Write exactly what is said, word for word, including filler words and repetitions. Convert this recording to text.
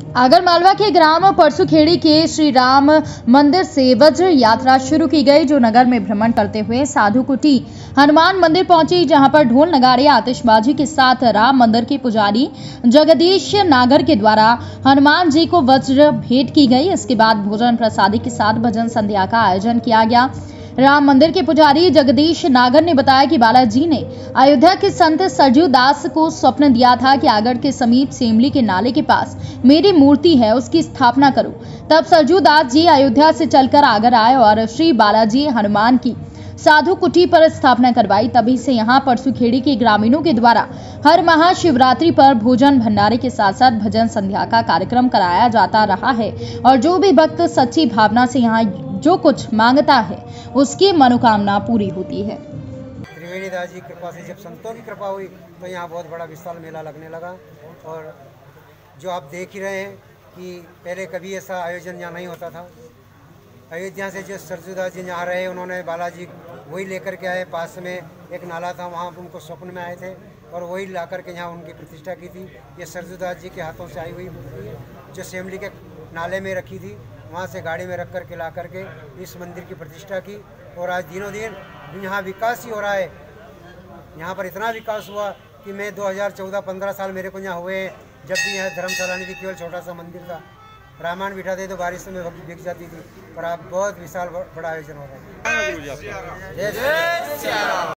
आगरमालवा के ग्राम परसुखेड़ी के श्री राम मंदिर से वज्र यात्रा शुरू की गई, जो नगर में भ्रमण करते हुए साधु कुटी हनुमान मंदिर पहुंची, जहां पर ढोल नगाड़े आतिशबाजी के साथ राम मंदिर के पुजारी जगदीश नागर के द्वारा हनुमान जी को वज्र भेंट की गई। इसके बाद भोजन प्रसादी के साथ भजन संध्या का आयोजन किया गया। राम मंदिर के पुजारी जगदीश नागर ने बताया कि बालाजी ने अयोध्या के संत सरजू दास को स्वप्न दिया था कि आगड़ के समीप सेमली के नाले के पास मेरी मूर्ति है, उसकी स्थापना करो। तब सरजू दास जी अयोध्या से चलकर आगड़ आए और श्री बालाजी हनुमान की साधु कुटी पर स्थापना करवाई। तभी से यहाँ परसुखेड़ी के ग्रामीणों के द्वारा हर महाशिवरात्रि पर भोजन भंडारे के साथ साथ भजन संध्या का कार्यक्रम कराया जाता रहा है और जो भी भक्त सच्ची भावना से यहाँ जो कुछ मांगता है उसकी मनोकामना पूरी होती है। त्रिवेणी दास जी कृपा से जब संतों की कृपा हुई तो यहाँ बहुत बड़ा विशाल मेला लगने लगा। और जो आप देख ही रहे हैं कि पहले कभी ऐसा आयोजन यहाँ नहीं होता था। अयोध्या से जो सरजू दास जी यहाँ रहे, उन्होंने बालाजी वही लेकर के आए। पास में एक नाला था, वहाँ उनको स्वप्न में आए थे और वही ला करके यहाँ उनकी प्रतिष्ठा की थी। ये सरजू दास जी के हाथों से आई हुई मूर्ति है, जो सेमली के नाले में रखी थी, वहाँ से गाड़ी में रख करके ला करके इस मंदिर की प्रतिष्ठा की। और आज दिनों दिन यहाँ विकास ही हो रहा है। यहाँ पर इतना विकास हुआ कि मैं दो हज़ार चौदह पंद्रह साल मेरे को यहाँ हुए, जब भी यहाँ धर्मशाला नहीं थी, केवल छोटा सा मंदिर था। रामायण बिठाते तो बारिश में बिक जाती थी, पर अब बहुत विशाल बड़ा आयोजन हो रहा है।